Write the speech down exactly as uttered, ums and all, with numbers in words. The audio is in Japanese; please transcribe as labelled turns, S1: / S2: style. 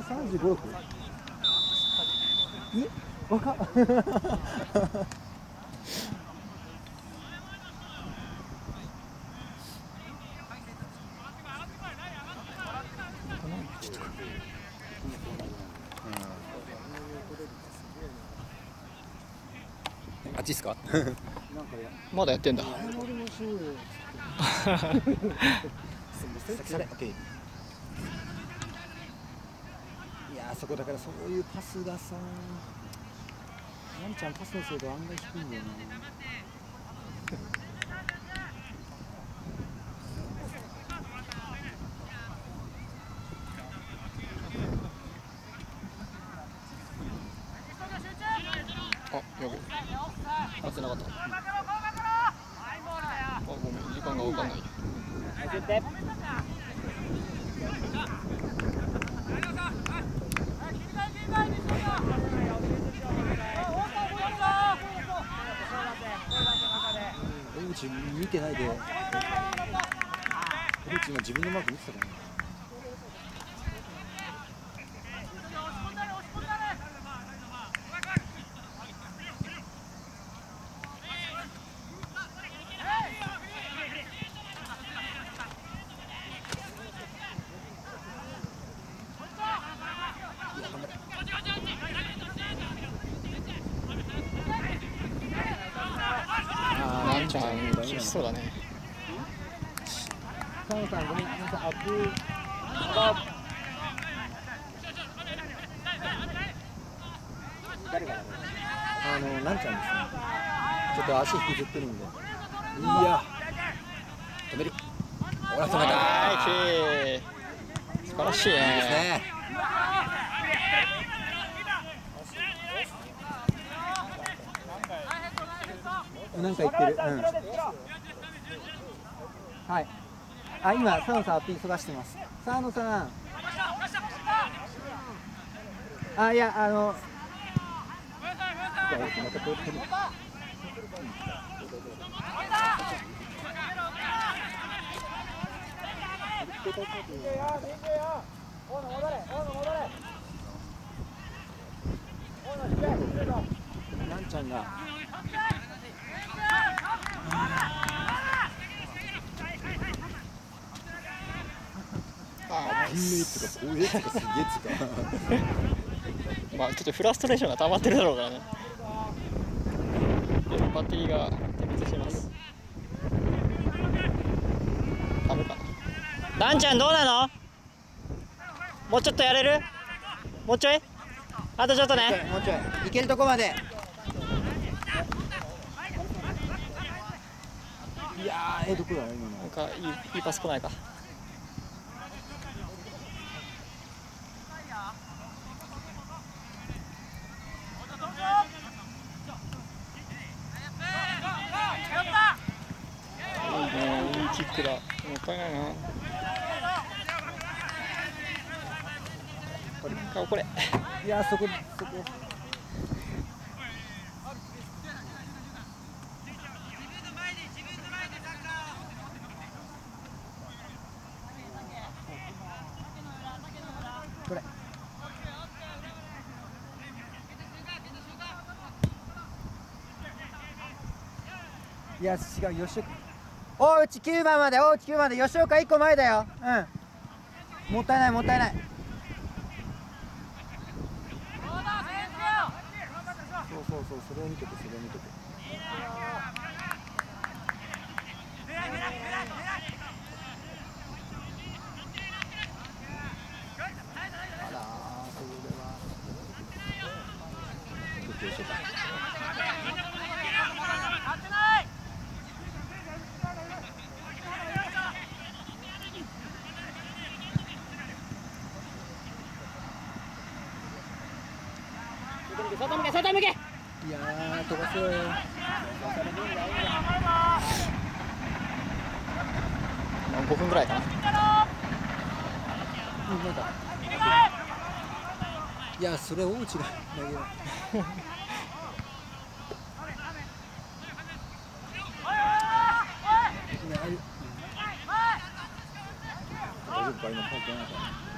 S1: さんじゅうご、ろく。え、若っ。
S2: あっちですか？
S3: まだやってんだ。
S1: いやそこだからそういうパスがさ、なんちゃんパスの精度案外低いんだよな。
S3: あ、やべ。合ってなかった。あ、ごめん、時間が分かんない。
S1: うち見てないで。うち今自分のマーク見てたからね。
S3: なんちゃん厳しそうだね。
S1: サムさんごめんなさい。アップ。誰がだろう。あのなんちゃんですね。ちょっと足引きずってるんで。いや。止める。ほら止めた。
S3: はい、素晴らしいね。
S1: いいですね。なんか言ってる。うん。はい。あ、今佐野さんアップ急がしてます。佐野さん。あ、いやあの。またこうやって。なんちゃんが。ピンメイツがこういうやつがすげえつか。
S3: まあちょっとフラストレーションが溜まってるだろうからね。でバッテリーが点滅してます。ダメかな。なんちゃんどうなの？もうちょっとやれる？もうちょい？あとちょっとね。
S1: もうちょい。いけるとこまで。いやー、え、どこだよ今の。
S3: なんかいいいいパス来ないか。いいね、いいキックだ。もったいないな。顔これ。
S1: いやそこそこ。これ。いや違う吉岡。大内きゅうばんまで大内きゅうばんまで吉岡いっこまえだよ。うん。もったいないもったいない。そうそうそうそれを見ててそれを見てて。あらーそれは。どっちでしょうか。
S3: 外向け外向け。
S1: いやー飛ばそうよ。
S3: ごふんぐらいかな。
S1: うんなんか。いやそれ大内が投げる。大丈夫か今パンチないから。